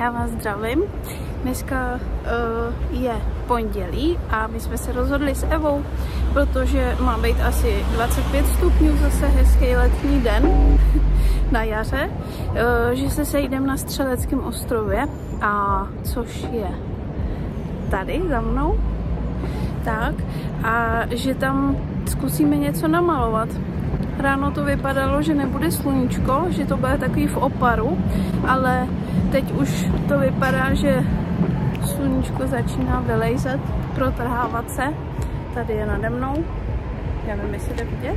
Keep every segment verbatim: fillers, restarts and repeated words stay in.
Já vás zdravím. Dneska uh, je pondělí a my jsme se rozhodli s Evou, protože má být asi dvacet pět stupňů, zase hezký letní den na jaře, uh, že se sejdeme na Střeleckém ostrově, a což je tady za mnou. Tak, a že tam zkusíme něco namalovat. Ráno to vypadalo, že nebude sluníčko, že to bude takový v oparu, ale teď už to vypadá, že sluníčko začíná vylejzat, protrhávat se. Tady je nade mnou, nevím, jestli jde vidět.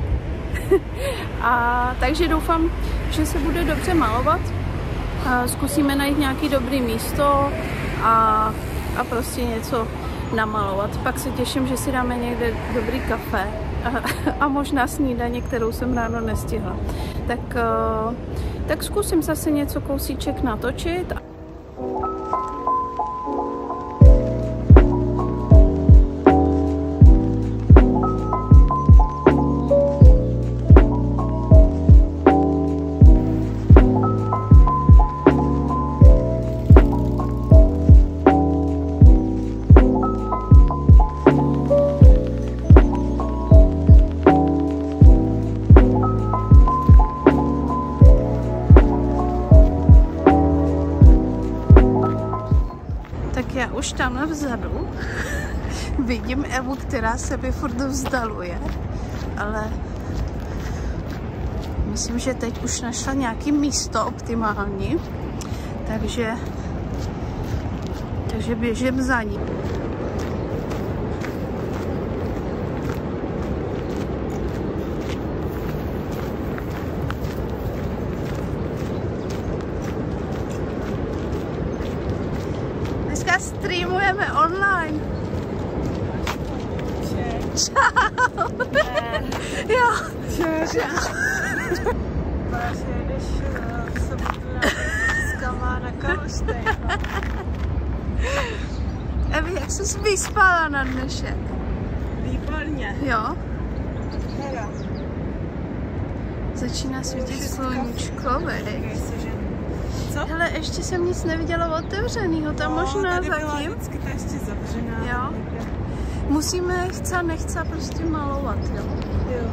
A takže doufám, že se bude dobře malovat. A zkusíme najít nějaký dobrý místo a, a prostě něco namalovat. Pak se těším, že si dáme někde dobrý kafe a, a možná snídaně, kterou jsem ráno nestihla. Tak, tak zkusím zase něco kousíček natočit. Já už tamhle vzadu vidím Evu, která se mi furt vzdaluje, ale myslím, že teď už našla nějaké místo optimální, takže, takže běžím za ní. Streamujeme online. Čau. Jo. Čau. Máš jedeš v sobotu s kama na Karlštejn. Evi, jak jsi vyspala na dnešek? Výborně. Jo. Hera. Začíná svítit sluníčko, veď. Co? Hele, ještě jsem nic neviděla otevřenýho, tam no, možná tady zatím. Byla vždycky to ještě zavřená. Jo. Musíme chce, nechce prostě malovat, jo. Jo.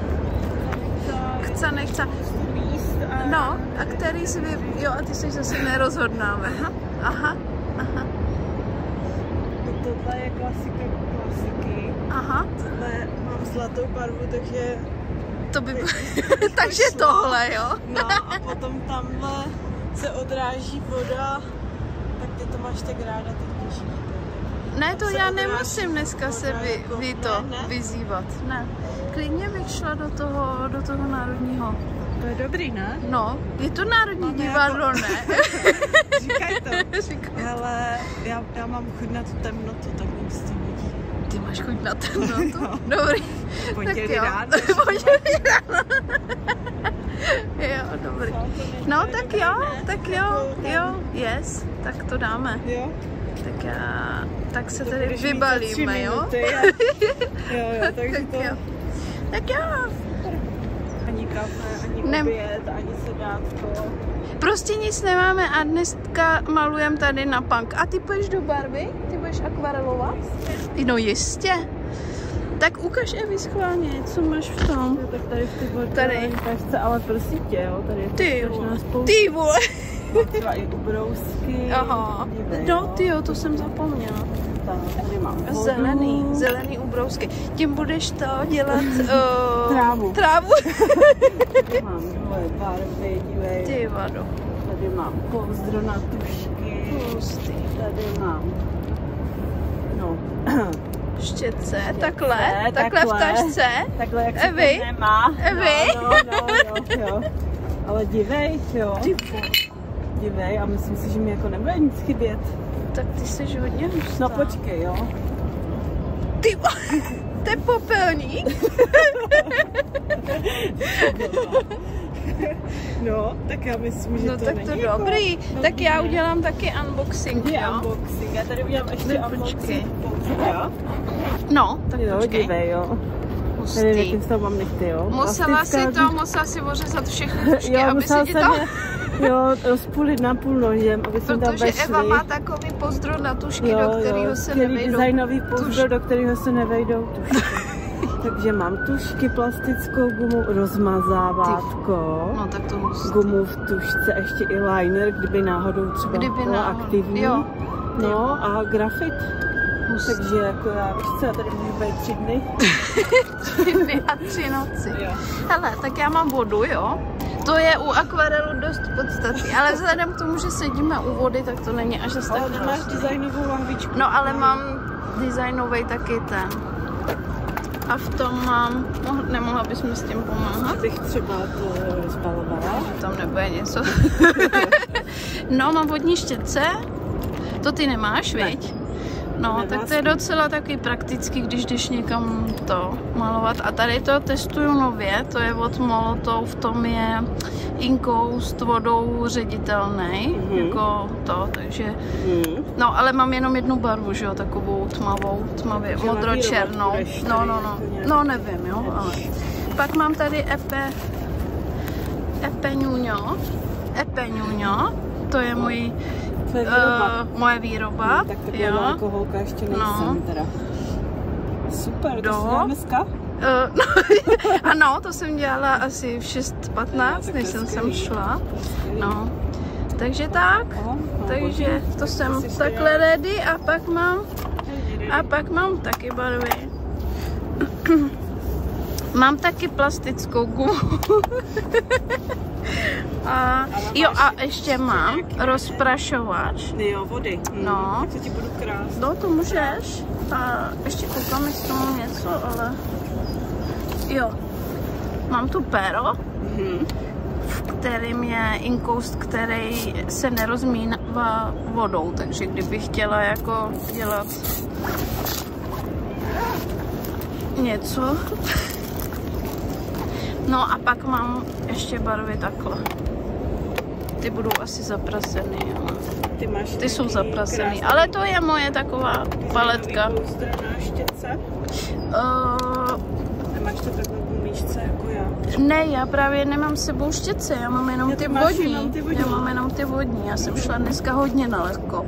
Chce, nechce. A... No, a který si vy... Jo, a ty jsi zase nerozhodnáme. Aha. Aha. Aha. Tohle je klasika klasiky. Aha. Tohle mám zlatou barvu, takže... To by bylo... takže tohle, jo. No a potom tamhle se odráží voda, tak ty to máš tak ráda, teď těší. Ne, to já nemusím dneska se vy, vy to ne, ne. vyzývat. Ne. Klidně bych šla do toho, do toho národního. To je dobrý, ne? No, je to národní Máme divadlo, jako... ne? Říkaj to. Říkaj. Ale já, já mám chuť na tu temnotu, tak mě s tím vidí. Ty máš chuť na temnotu? No. Dobrý. Pondělí ráno. Pondělí ráno. Jo, dobrý. No, tak jo, tak jo, jo, yes, tak to dáme. Jo? Tak já, tak se tady vybalíme, jo? Jo, jo, takže tak to... jo. Tak jo. Ani kafe, ani Nem... oběd, ani sedátko. Prostě nic nemáme a dneska malujeme tady na punk. A ty půjdeš do barvy? Ty budeš akvarelovat? No jistě. Tak ukaž, Evi, schválně, co máš v tom. Jo, tak tady v ty tady. Každce, ale prosím tě, jo, tady je ty vole. Ty vole. Mám třeba i ubrousky. Aha. Dívej, no, ty jo, to jsem zapomněla. Tady mám vodu. Zelený, zelený ubrousky. Tím budeš to dělat uh, trávu. Trávu. Tady mám dvě barvy, dívej. Ty vado. Tady mám pouzdro na tušky. Hustý. Tady mám, no, štětce, takhle, takhle, takhle v tašce. Takhle, jak Evi? se to nemá. Evi? No, no, no, jo, jo. Ale dívej, jo. Dívej, a myslím si, že mi jako nebude nic chybět. Tak ty jsi hodně hustá. No počkej, jo. Ty, to je popelník. No, tak já myslím, že no, to tak není to jako dobrý. No, tak já udělám taky unboxing, je jo? unboxing. Já tady udělám ještě no, unboxing. Jo? No, tak jo, počkej. Dívej, jo. Hustý. Tady jakým stavu mám nechty, jo. Musela si to, musela si ořezat všechny tušky, jo, aby si ti to... Jo, rozpůlit na půl nožem, aby jsme tam vešli. Protože Eva má takový pozdro na tušky, jo, do kterého jo, se nevejdou. designový pozdro, do kterého se nevejdou tušky. Takže mám tušky, plastickou gumu, rozmazávátko, no, tak to musí. Gumu v tušce, ještě i liner, kdyby náhodou třeba kdyby byla náhodou. aktivní. Jo. No a grafit. Musí. Takže jako já, víš co, já tady můžu být tři dny. tři dny a tři noci. Jo. Hele, tak já mám vodu, jo. To je u akvarelu dost podstatný, ale vzhledem k tomu, že sedíme u vody, tak to není až tak. Ale máš designovou lahvičku. No ale mám designový taky ten. A v tom mám, nemohla bys mi s tím pomáhat? Bych třeba to rozbalovala. Tam nebude něco. No, mám vodní štětce. To ty nemáš, ne. Viď? No, ne, tak to je docela taky praktický, když jdeš někam to malovat. A tady to testuju nově, to je od Molotov, v tom je inkoust vodou ředitelný, mm-hmm. jako to, takže, mm. no, ale mám jenom jednu barvu, že jo, takovou tmavou, tmavě, modro-černou, no, no, no, no, nevím, jo, ale. Pak mám tady Epe, Epe Nuno, Epe Nuno, to je můj, to je výroba. Uh, moje výroba, no, tak taková alkoholka ještě nejsem, no. Teda. Super, to jsi dělala dneska? Uh, no, ano, to jsem dělala asi v šest patnáct, než jsem sem šla. No, takže tak, Aha, no, takže to jsem takhle ready a pak mám, a pak mám taky barvy. Mám taky plastickou gumu. A jo, a ještě mám rozprašovač. Jo, vody. No. Tak to ti budu krást. No, to můžeš. A ještě koukám, jestli tomu něco, ale... Jo. Mám tu péro, mm-hmm. v kterým je inkoust, který se nerozmívá vodou, takže kdybych chtěla jako dělat něco. No a pak mám ještě barvy takhle. Ty budou asi zaprasený, jo. Ty, máš Ty jsou zaprasený, ale to je moje taková paletka. Uh, Nemáš to takhle v míšce jako já? Ne, já právě nemám s sebou štětce, já mám jenom, ty vodní. jenom ty vodní. Já mám jenom ty vodní, já jsem šla dneska hodně na lehko.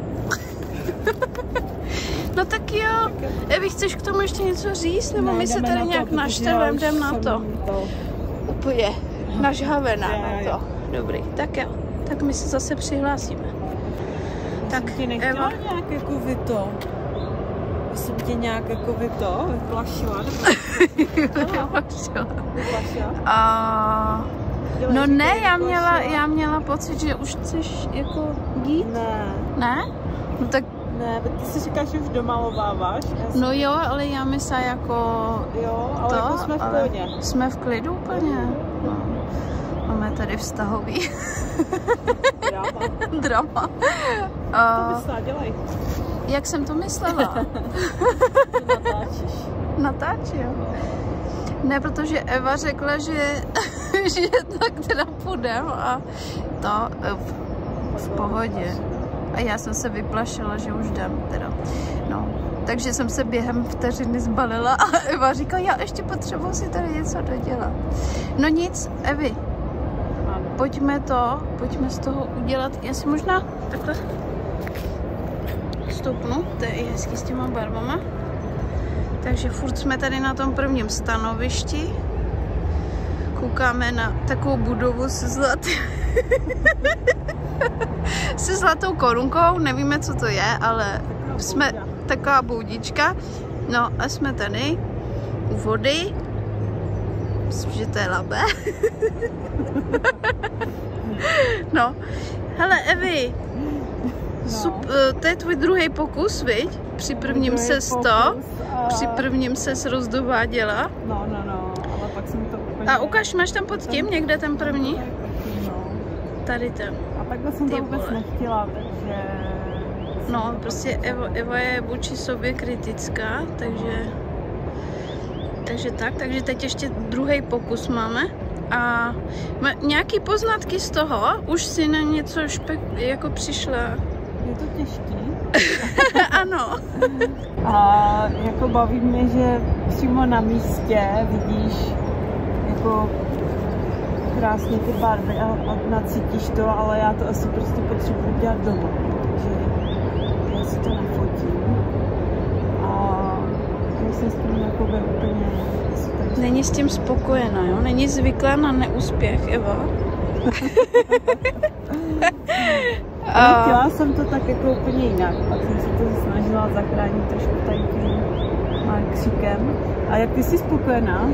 No tak jo, Evi, chceš k tomu ještě něco říct, nebo ne, my se tady nějak naštevem, jdem na to. to. Úplně nažhavená na to. Dobrý, tak jo, tak my se zase přihlásíme. Tak ti nechtěla Eva nějak jako vy to? Jsem tě nějak jako vy to vyplašila? Vyplašila. A... No ne, já měla, já měla pocit, že už chceš jako jít. Ne. Ne? No tak... Ne, ty si říkáš, že už domalováváš. Jsem... No jo, ale já myslím jako... Jo, ale to, jako jsme v pohodě. Jsme v klidu úplně. No. Máme tady vztahový. Drama. Drama. Uh, to myslela, dělej. Jak jsem to myslela? Natáčíš. Natáčí, jo. Ne, protože Eva řekla, že, že tak teda půjdem a to v, v pohodě. A já jsem se vyplašila, že už jdem teda. No, takže jsem se během vteřiny zbalila a Eva říká, já ještě potřebuji si tady něco dodělat. No nic, Evi, pojďme to, pojďme z toho udělat, já si možná takhle stoupnu, to je i hezký s těma barvama. Takže furt jsme tady na tom prvním stanovišti. Koukáme na takovou budovu se zlatým se zlatou korunkou, nevíme, co to je, ale jsme taková boudička. No a jsme tady u vody. Myslím, že to je Labe. No, hele Evi, sup, to je tvůj druhý pokus, viď? Při prvním ses to, a... při prvním ses rozdováděla. No, no, no, ale pak jsem to úplně... A ukaž, máš tam pod tím někde ten první? Tady ten. A takhle jsem to vůbec nechtěla, takže... No, prostě Eva, Eva je vůči sobě kritická, takže... Takže tak, takže teď ještě druhý pokus máme. A nějaký poznatky z toho? Už si na něco špek, jako přišla? Je to těžký. Ano. A jako baví mě, že přímo na místě vidíš jako krásně ty barvy a, a nacítíš to, ale já to asi prostě potřebuji dělat doma. Takže já si to nafotím. A myslím s tím jako by úplně super. Není s tím spokojená, jo? Není zvyklá na neúspěch, Eva. A chtěla jsem to tak jako úplně jinak. Pak jsem se to snažila zachránit trošku tady tím kříkem. A jak ty jsi spokojená?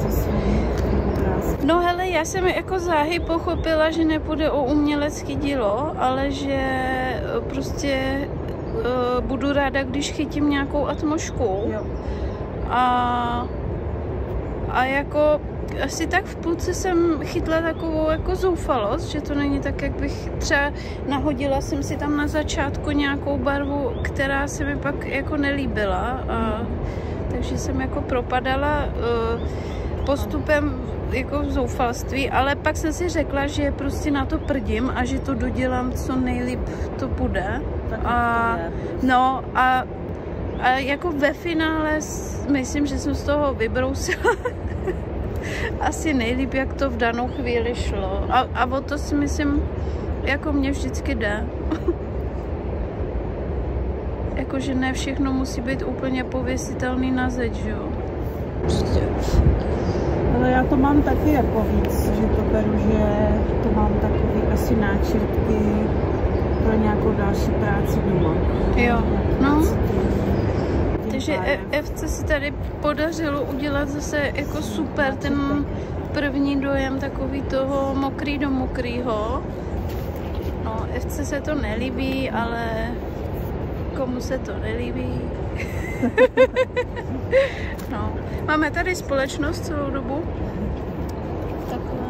No hele, já jsem jako záhy pochopila, že nepůjde o umělecký dílo, ale že prostě uh, budu ráda, když chytím nějakou atmošku. Jo. A, a jako asi tak v půlce jsem chytla takovou jako zoufalost, že to není tak, jak bych třeba nahodila jsem si tam na začátku nějakou barvu, která se mi pak jako nelíbila. A, takže jsem jako propadala uh, postupem jako v zoufalství, ale pak jsem si řekla, že prostě na to prdím a že to dodělám co nejlíp to bude. A, no a, a jako ve finále myslím, že jsem z toho vybrousila asi nejlíp, jak to v danou chvíli šlo. A, a o to si myslím, jako mě vždycky jde. Jakože ne všechno musí být úplně pověsitelný na zeď, že jo? Prostě. Ale já to mám taky jako víc, že to beru, že to mám takový asi náčrtky pro nějakou další práci doma. Jo, no. Takže Evce si tady podařilo udělat zase jako super ten první dojem takový toho mokrý do mokrýho. No, Evce se to nelíbí, ale komu se to nelíbí. No, máme tady společnost celou dobu. Takhle.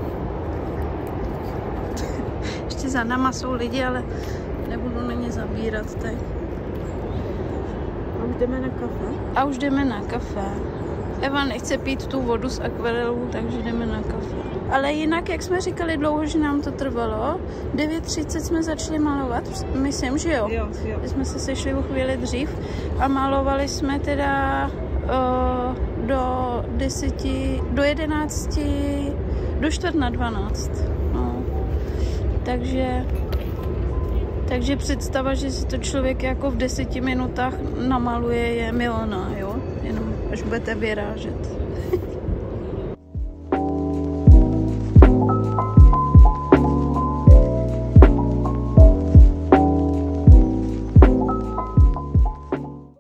Ještě za náma jsou lidi, ale nebudu na ně zabírat teď. A už jdeme na kafe? A už jdeme na kafe. Eva nechce pít tu vodu z akvarelů, takže jdeme na kafe. Ale jinak, jak jsme říkali dlouho, že nám to trvalo, devět třicet jsme začali malovat, myslím, že jo. Jo, jo. Jsme se sešli o chvíli dřív a malovali jsme teda uh, do deseti, do jedenácti, do čtvrt na dvanáct. No. Takže, takže představa, že si to člověk jako v deseti minutách namaluje, je milná, jo? Jenom až budete vyrážet.